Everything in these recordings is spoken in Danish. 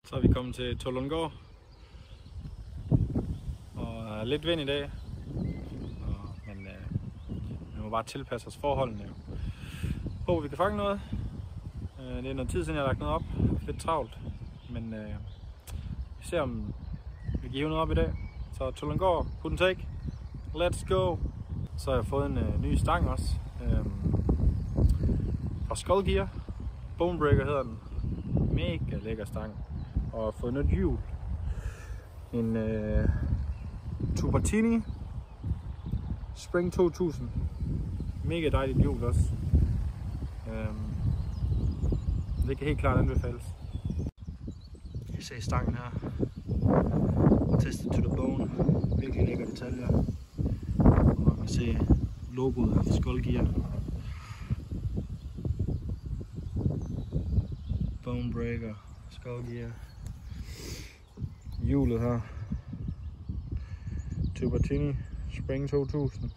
Så er vi kommet til Tollundgaard, og lidt vind i dag, men vi må bare tilpasse os forholdene. Håber vi kan fange noget. Det er noget tid siden jeg har lagt noget op, lidt travlt, men vi ser om vi kan hive noget op i dag. Så Tollundgaard, put and take, let's go! Så har jeg fået en ny stang også, fra Skull Gear, Bonebreaker hedder den, mega lækker stang. Og fået nyt hjul, en Tubertini Spring 2000, mega dejligt hjul også. Det kan helt klart anbefales. I ser stangen her, tested to the bone, virkelig lækker detaljer, og man kan se logoet her fra Skull Gear. Bonebreaker, Skull Gear. Hjulet her, Tubertini Spring 2000,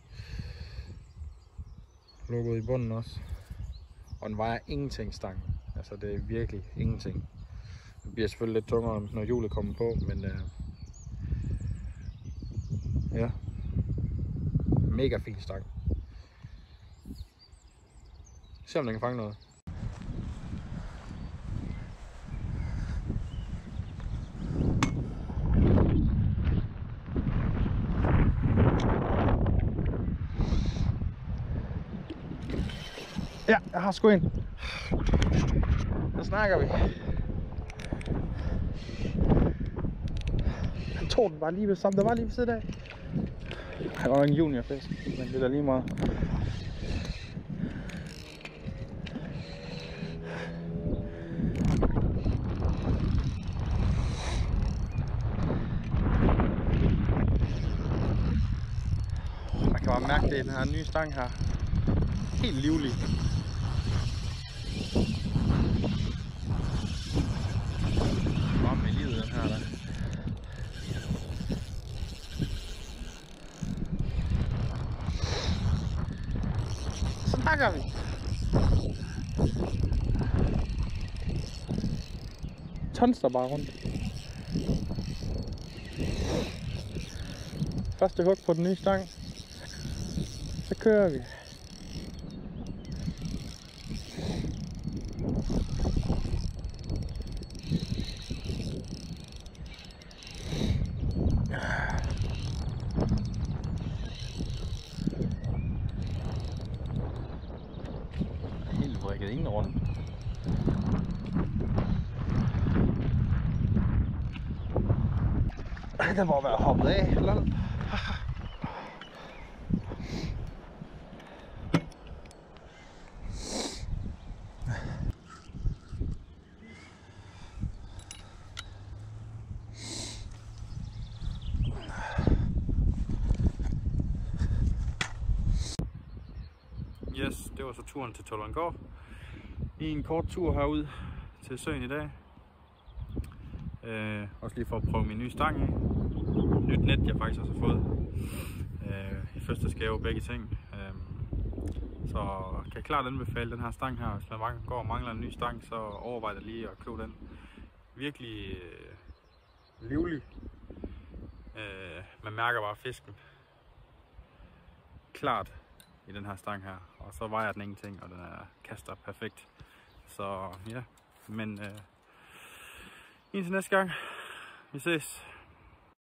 logoet i bunden også, og den vejer ingenting stangen, altså det er virkelig ingenting. Det bliver selvfølgelig lidt tungere når hjulet kommer på, men ja, mega fin stang. Se om den kan fange noget. Ja, jeg har sgu en. Så snakker vi. Han tog den bare lige ved sammen. Der var lige ved siden af. Han var en juniorfisk, men det er da lige meget. Man kan bare mærke det i den her nye stang her. Helt livlig. Bare med livet den her der. Så snakker vi. Tonser bare rundt. Første hug på den nye stang. Så kører vi. Helt vrikket ingen rundt. Der må være hoppet af. Lol. Yes, det var så turen til Tollundgaard. I en kort tur herud til søen i dag. Også lige for at prøve min nye stang af. Nyt net jeg faktisk også har fået. I første skave begge ting. Så kan jeg klart anbefale den her stang her. Hvis man går og mangler en ny stang, så overvej da lige at købe den. Virkelig livlig. Man mærker bare fisken. Klart i den her stang her, og så vejer den ingenting, og den kaster perfekt. Så ja, men indtil næste gang, vi ses.